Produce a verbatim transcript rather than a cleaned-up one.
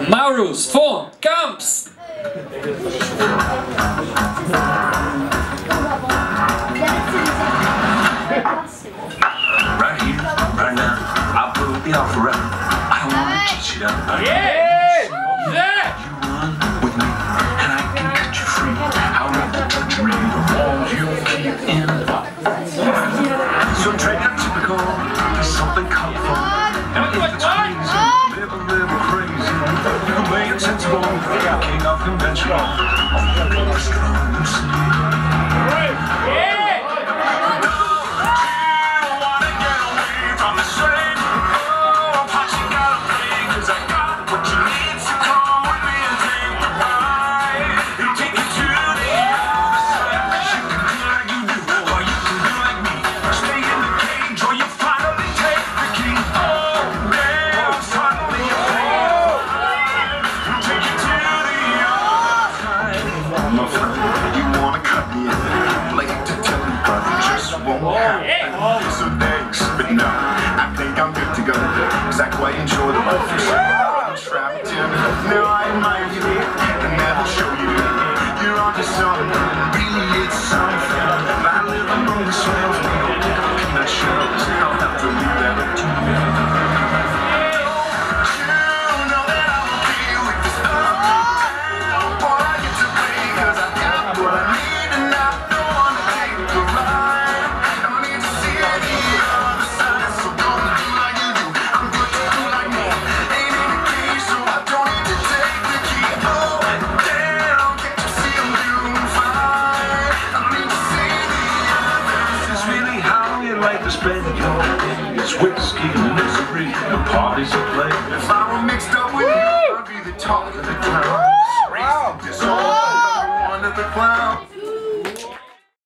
Maurus von Kamptz. Right here, right now, I will be out forever. I don't want to cheat you down. Yeah! Yeah! You run with me, and I can cut you free. I'll let the country the walls you keep in. So trade your typical for something colorful. And if it's crazy, live a little crazy. You can play it sensible, king of conventional. I'm strong and sleep. Yeah! So thanks, but no, I think I'm good to go. Cause I quite enjoy the life for sure. I'm trapped in. Now I admire you, and that'll show you. You're onto something, really it's something. I live among the swells, we don't pick up peanut shells. I'll have to leave that up to you. You know that I will be with this up. Boy, I get to play cause I got what I need and I don't want to take the ride. Spend your days, whiskey and misery, and parties of play. If I were mixed up with you, I'd be the talk of the town. Wow. This all one of the clown.